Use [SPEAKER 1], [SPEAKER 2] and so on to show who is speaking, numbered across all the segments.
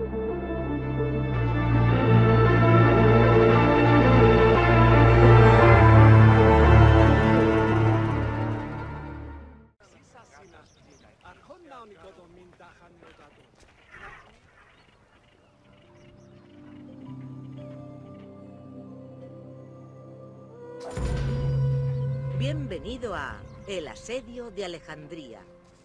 [SPEAKER 1] Bienvenido a El Asedio de Alejandría.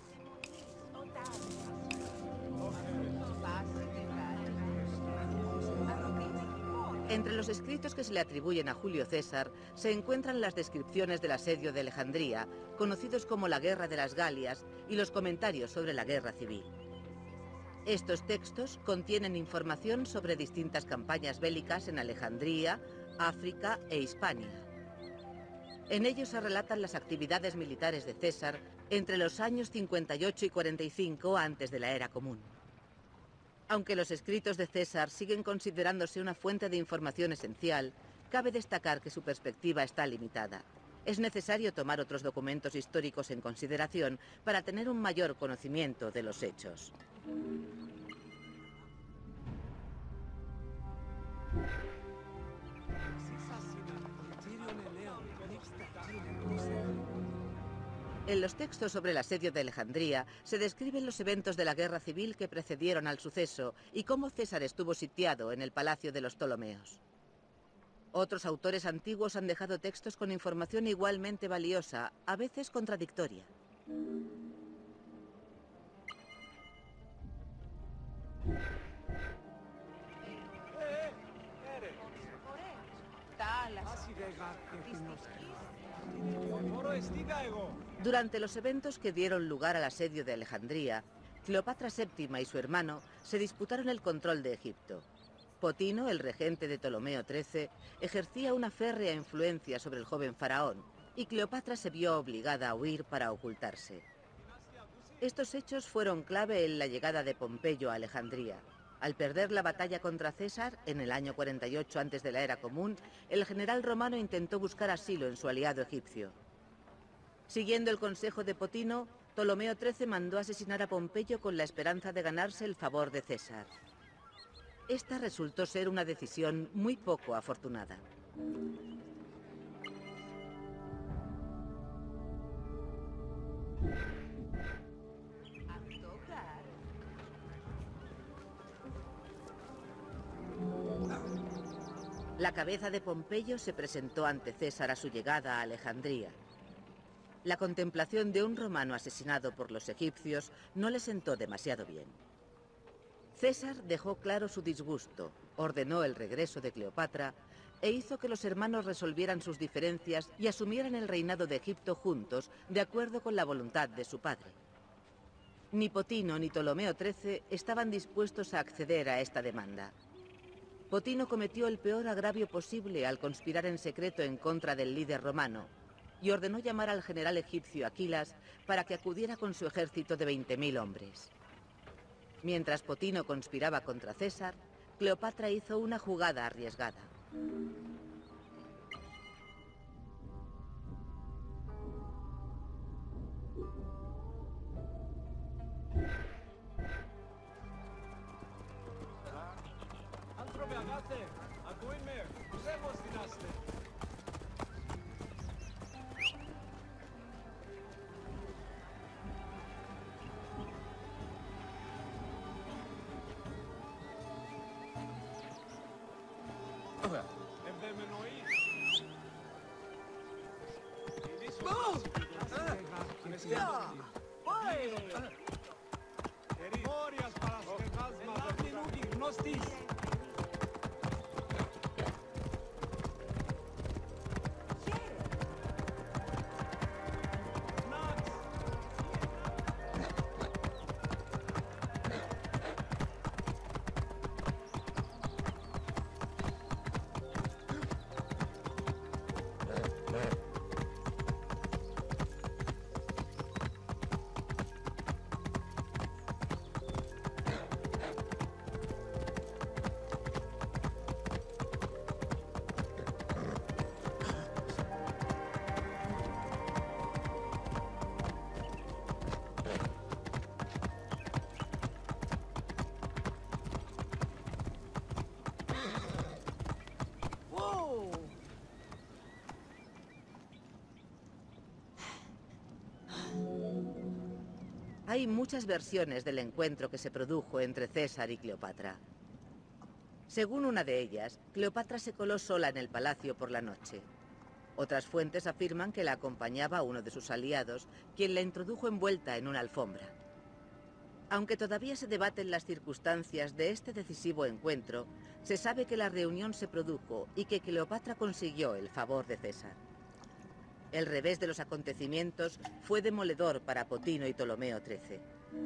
[SPEAKER 1] Entre los escritos que se le atribuyen a Julio César se encuentran las descripciones del asedio de Alejandría, conocidos como la Guerra de las Galias, y los comentarios sobre la guerra civil. Estos textos contienen información sobre distintas campañas bélicas en Alejandría, África e Hispania. En ellos se relatan las actividades militares de César entre los años 58 y 45 antes de la era común. Aunque los escritos de César siguen considerándose una fuente de información esencial, cabe destacar que su perspectiva está limitada. Es necesario tomar otros documentos históricos en consideración para tener un mayor conocimiento de los hechos. En los textos sobre el asedio de Alejandría se describen los eventos de la guerra civil que precedieron al suceso y cómo César estuvo sitiado en el palacio de los Ptolomeos. Otros autores antiguos han dejado textos con información igualmente valiosa, a veces contradictoria. Durante los eventos que dieron lugar al asedio de Alejandría, Cleopatra VII y su hermano se disputaron el control de Egipto. Potino, el regente de Ptolomeo XIII, ejercía una férrea influencia sobre el joven faraón, y Cleopatra se vio obligada a huir para ocultarse. Estos hechos fueron clave en la llegada de Pompeyo a Alejandría. Al perder la batalla contra César, en el año 48 antes de la era común, el general romano intentó buscar asilo en su aliado egipcio. Siguiendo el consejo de Potino, Ptolomeo XIII mandó asesinar a Pompeyo con la esperanza de ganarse el favor de César. Esta resultó ser una decisión muy poco afortunada. La cabeza de Pompeyo se presentó ante César a su llegada a Alejandría. La contemplación de un romano asesinado por los egipcios no le sentó demasiado bien. César dejó claro su disgusto, ordenó el regreso de Cleopatra e hizo que los hermanos resolvieran sus diferencias y asumieran el reinado de Egipto juntos, de acuerdo con la voluntad de su padre. Ni Potino ni Ptolomeo XIII estaban dispuestos a acceder a esta demanda. Potino cometió el peor agravio posible al conspirar en secreto en contra del líder romano y ordenó llamar al general egipcio Aquilas para que acudiera con su ejército de 20.000 hombres. Mientras Potino conspiraba contra César, Cleopatra hizo una jugada arriesgada. Hay muchas versiones del encuentro que se produjo entre César y Cleopatra. Según una de ellas, Cleopatra se coló sola en el palacio por la noche. Otras fuentes afirman que la acompañaba uno de sus aliados, quien la introdujo envuelta en una alfombra. Aunque todavía se debaten las circunstancias de este decisivo encuentro, se sabe que la reunión se produjo y que Cleopatra consiguió el favor de César. El revés de los acontecimientos fue demoledor para Potino y Ptolomeo XIII.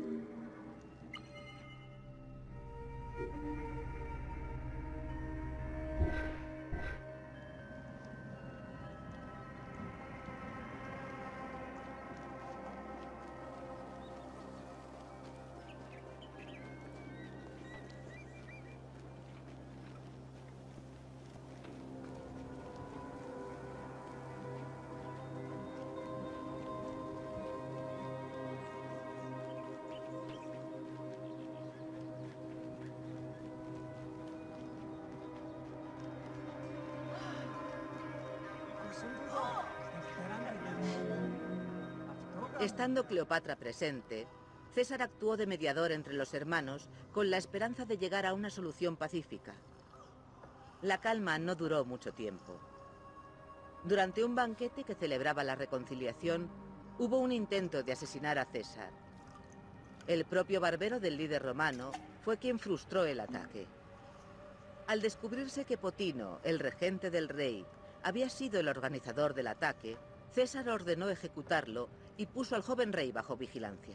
[SPEAKER 1] Estando Cleopatra presente, César actuó de mediador entre los hermanos con la esperanza de llegar a una solución pacífica. La calma no duró mucho tiempo. Durante un banquete que celebraba la reconciliación, hubo un intento de asesinar a César. El propio barbero del líder romano fue quien frustró el ataque. Al descubrirse que Potino, el regente del rey, había sido el organizador del ataque, César ordenó ejecutarlo y puso al joven rey bajo vigilancia.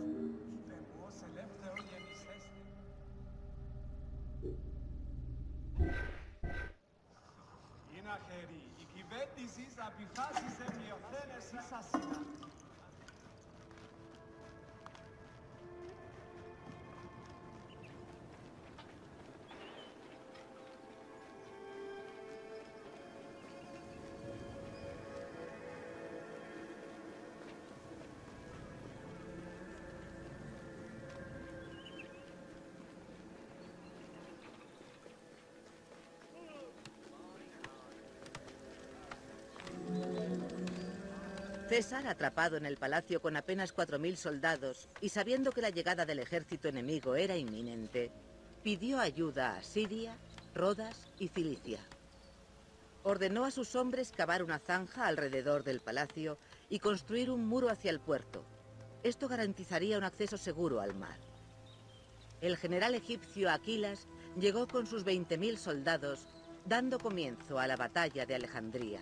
[SPEAKER 1] César, atrapado en el palacio con apenas 4000 soldados y sabiendo que la llegada del ejército enemigo era inminente, pidió ayuda a Siria, Rodas y Cilicia. Ordenó a sus hombres cavar una zanja alrededor del palacio y construir un muro hacia el puerto. Esto garantizaría un acceso seguro al mar. El general egipcio Aquilas llegó con sus 20.000 soldados, dando comienzo a la batalla de Alejandría.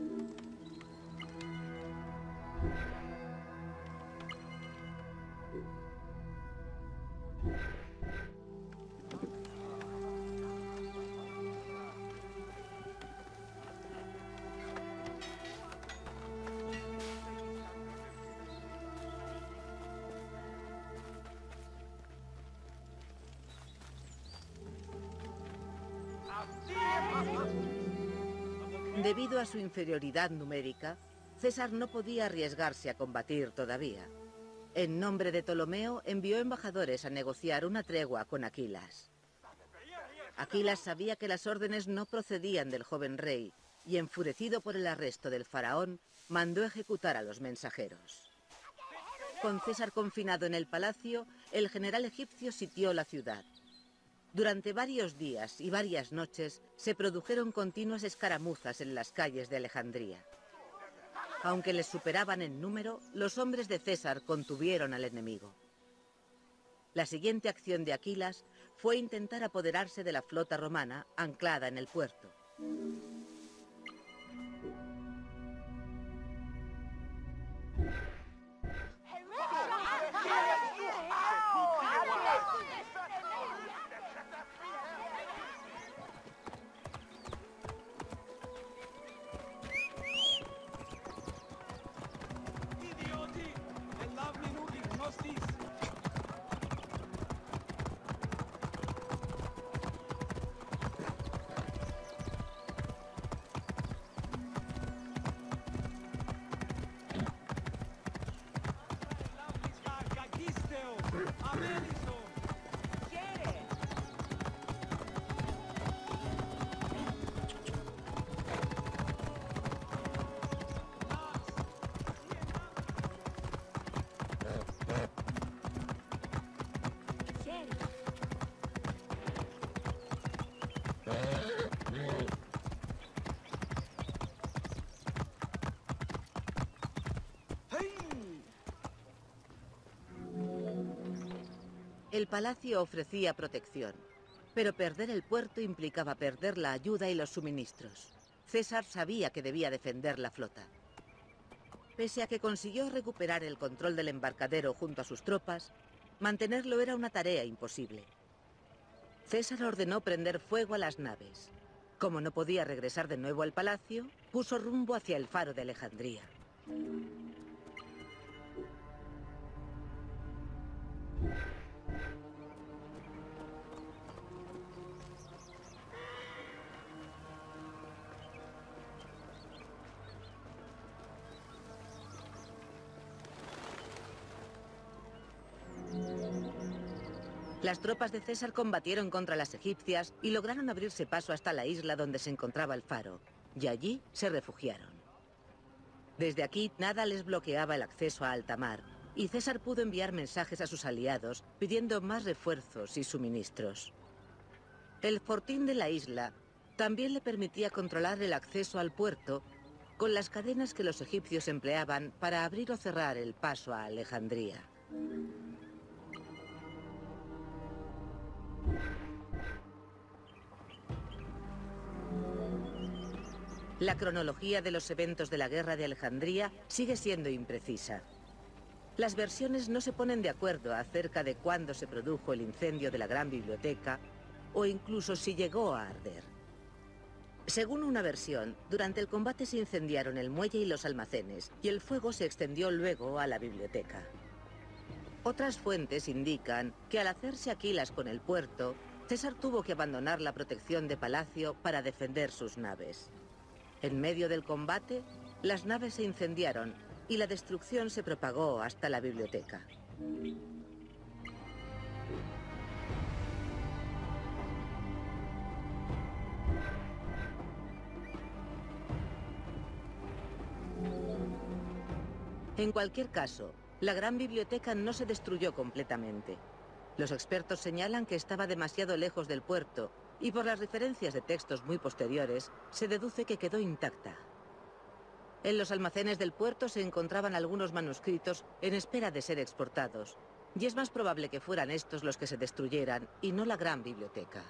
[SPEAKER 1] Debido a su inferioridad numérica, César no podía arriesgarse a combatir todavía. En nombre de Ptolomeo, envió embajadores a negociar una tregua con Aquilas. Aquilas sabía que las órdenes no procedían del joven rey y, enfurecido por el arresto del faraón, mandó ejecutar a los mensajeros. Con César confinado en el palacio, el general egipcio sitió la ciudad. Durante varios días y varias noches se produjeron continuas escaramuzas en las calles de Alejandría. Aunque les superaban en número, los hombres de César contuvieron al enemigo. La siguiente acción de Aquilas fue intentar apoderarse de la flota romana anclada en el puerto. El palacio ofrecía protección, pero perder el puerto implicaba perder la ayuda y los suministros. César sabía que debía defender la flota. Pese a que consiguió recuperar el control del embarcadero junto a sus tropas, mantenerlo era una tarea imposible. César ordenó prender fuego a las naves. Como no podía regresar de nuevo al palacio, puso rumbo hacia el faro de Alejandría. Las tropas de César combatieron contra las egipcias y lograron abrirse paso hasta la isla donde se encontraba el faro, y allí se refugiaron. Desde aquí nada les bloqueaba el acceso a alta mar, y César pudo enviar mensajes a sus aliados pidiendo más refuerzos y suministros. El fortín de la isla también le permitía controlar el acceso al puerto con las cadenas que los egipcios empleaban para abrir o cerrar el paso a Alejandría. La cronología de los eventos de la guerra de Alejandría sigue siendo imprecisa. Las versiones no se ponen de acuerdo acerca de cuándo se produjo el incendio de la Gran Biblioteca o incluso si llegó a arder. Según una versión, durante el combate se incendiaron el muelle y los almacenes, y el fuego se extendió luego a la biblioteca. Otras fuentes indican que al hacerse Aquilas con el puerto, César tuvo que abandonar la protección de palacio para defender sus naves. En medio del combate, las naves se incendiaron y la destrucción se propagó hasta la biblioteca. En cualquier caso, la Gran Biblioteca no se destruyó completamente. Los expertos señalan que estaba demasiado lejos del puerto y por las referencias de textos muy posteriores se deduce que quedó intacta. En los almacenes del puerto se encontraban algunos manuscritos en espera de ser exportados, y es más probable que fueran estos los que se destruyeran y no la Gran Biblioteca.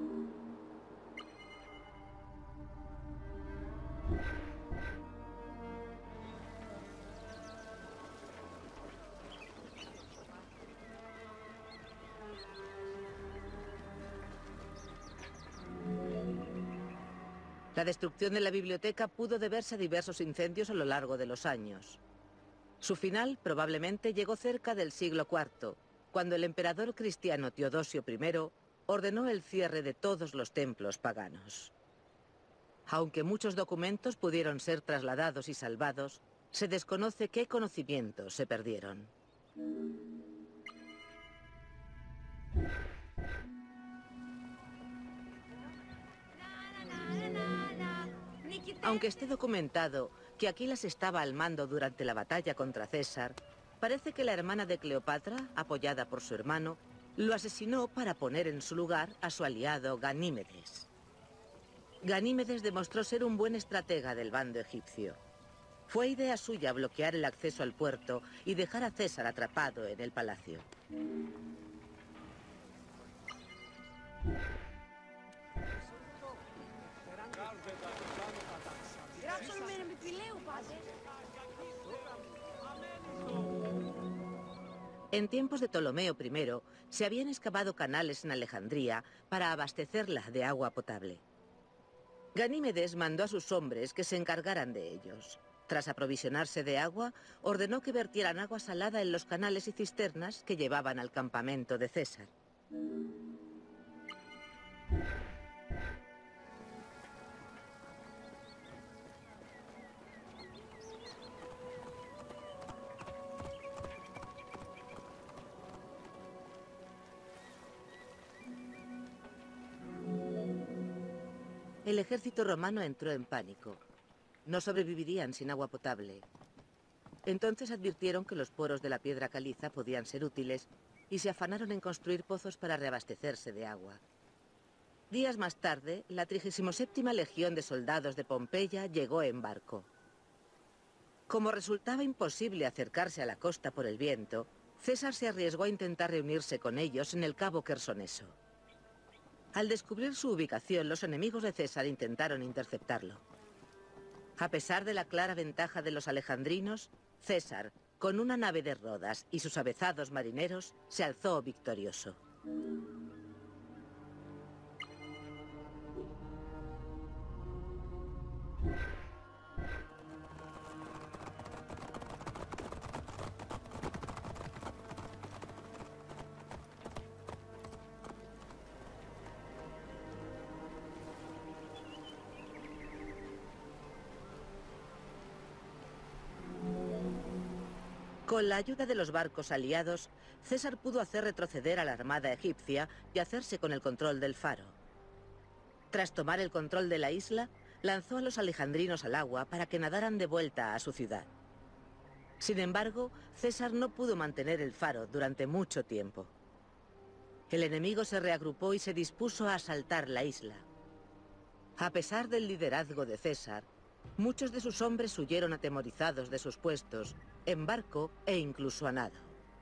[SPEAKER 1] La destrucción de la biblioteca pudo deberse a diversos incendios a lo largo de los años. Su final probablemente llegó cerca del siglo IV, cuando el emperador cristiano Teodosio I ordenó el cierre de todos los templos paganos. Aunque muchos documentos pudieron ser trasladados y salvados, se desconoce qué conocimientos se perdieron. Aunque esté documentado que Aquilas estaba al mando durante la batalla contra César, parece que la hermana de Cleopatra, apoyada por su hermano, lo asesinó para poner en su lugar a su aliado Ganímedes. Ganímedes demostró ser un buen estratega del bando egipcio. Fue idea suya bloquear el acceso al puerto y dejar a César atrapado en el palacio. En tiempos de Ptolomeo I, se habían excavado canales en Alejandría para abastecerla de agua potable. Ganímedes mandó a sus hombres que se encargaran de ellos. Tras aprovisionarse de agua, ordenó que vertieran agua salada en los canales y cisternas que llevaban al campamento de César. El ejército romano entró en pánico. No sobrevivirían sin agua potable. Entonces advirtieron que los poros de la piedra caliza podían ser útiles y se afanaron en construir pozos para reabastecerse de agua. Días más tarde, la 37ª Legión de Soldados de Pompeya llegó en barco. Como resultaba imposible acercarse a la costa por el viento, César se arriesgó a intentar reunirse con ellos en el cabo Quersoneso. Al descubrir su ubicación, los enemigos de César intentaron interceptarlo. A pesar de la clara ventaja de los alejandrinos, César, con una nave de Rodas y sus avezados marineros, se alzó victorioso. Con la ayuda de los barcos aliados, César pudo hacer retroceder a la armada egipcia y hacerse con el control del faro. Tras tomar el control de la isla, lanzó a los alejandrinos al agua para que nadaran de vuelta a su ciudad. Sin embargo, César no pudo mantener el faro durante mucho tiempo. El enemigo se reagrupó y se dispuso a asaltar la isla. A pesar del liderazgo de César, muchos de sus hombres huyeron atemorizados de sus puestos, en barco e incluso a nado.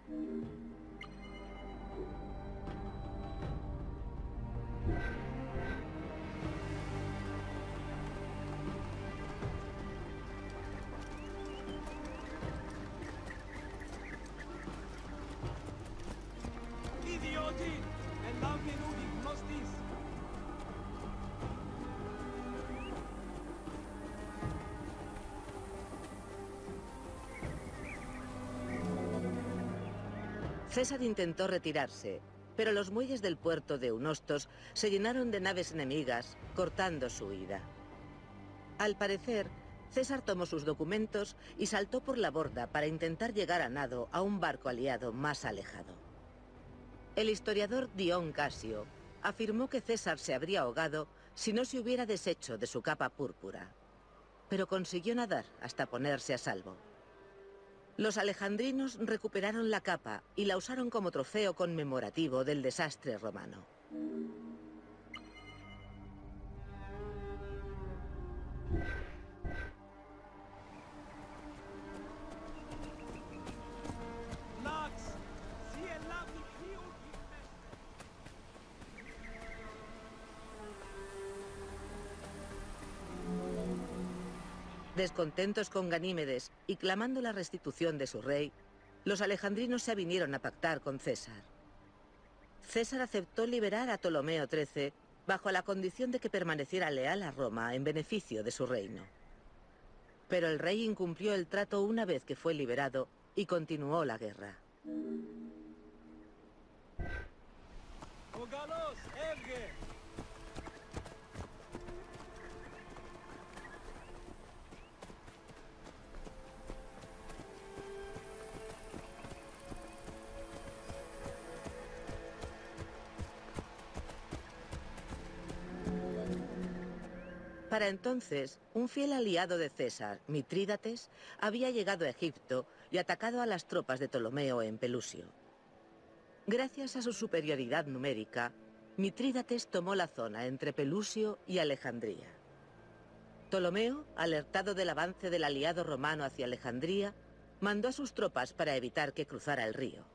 [SPEAKER 1] César intentó retirarse, pero los muelles del puerto de Eunostos se llenaron de naves enemigas, cortando su huida. Al parecer, César tomó sus documentos y saltó por la borda para intentar llegar a nado a un barco aliado más alejado. El historiador Dion Casio afirmó que César se habría ahogado si no se hubiera deshecho de su capa púrpura, pero consiguió nadar hasta ponerse a salvo. Los alejandrinos recuperaron la capa y la usaron como trofeo conmemorativo del desastre romano. Descontentos con Ganímedes y clamando la restitución de su rey, los alejandrinos se avinieron a pactar con César. César aceptó liberar a Ptolomeo XIII bajo la condición de que permaneciera leal a Roma en beneficio de su reino. Pero el rey incumplió el trato una vez que fue liberado y continuó la guerra. Para entonces, un fiel aliado de César, Mitrídates, había llegado a Egipto y atacado a las tropas de Ptolomeo en Pelusio. Gracias a su superioridad numérica, Mitrídates tomó la zona entre Pelusio y Alejandría. Ptolomeo, alertado del avance del aliado romano hacia Alejandría, mandó a sus tropas para evitar que cruzara el río.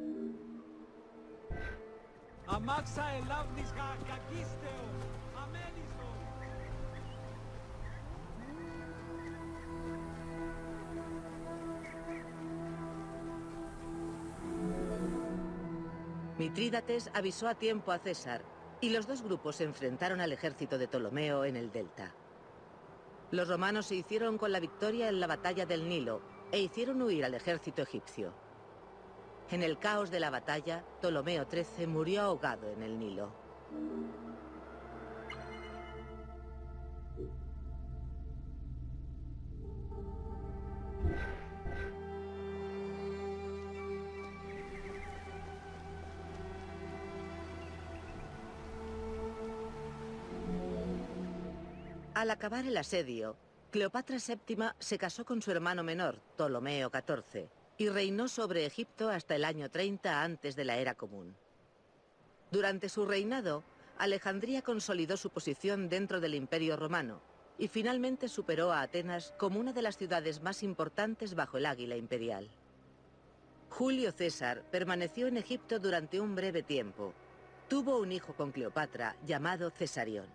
[SPEAKER 1] Mitrídates avisó a tiempo a César y los dos grupos se enfrentaron al ejército de Ptolomeo en el delta. Los romanos se hicieron con la victoria en la batalla del Nilo e hicieron huir al ejército egipcio. En el caos de la batalla, Ptolomeo XIII murió ahogado en el Nilo. Al acabar el asedio, Cleopatra VII se casó con su hermano menor, Ptolomeo XIV, y reinó sobre Egipto hasta el año 30 antes de la era común. Durante su reinado, Alejandría consolidó su posición dentro del Imperio Romano y finalmente superó a Atenas como una de las ciudades más importantes bajo el águila imperial. Julio César permaneció en Egipto durante un breve tiempo. Tuvo un hijo con Cleopatra llamado Cesarión.